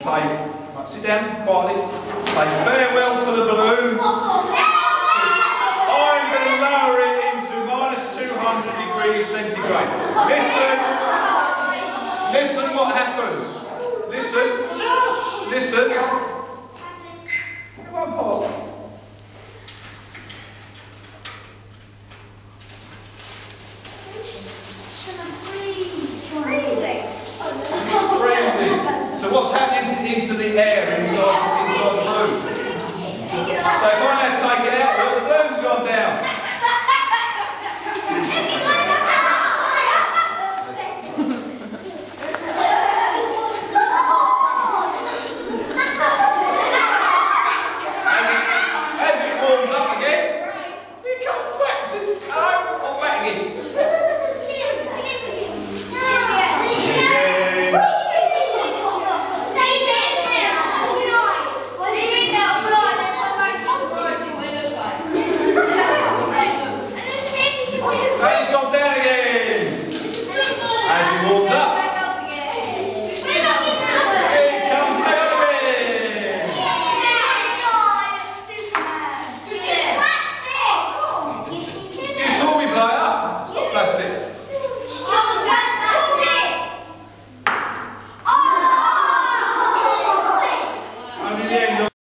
Say, right, sit down quietly. Say farewell to the balloon. I'm going to lower it into -200°C. Listen what happens. Listen. Come on, pause. Freezing. So what's happening into the air inside?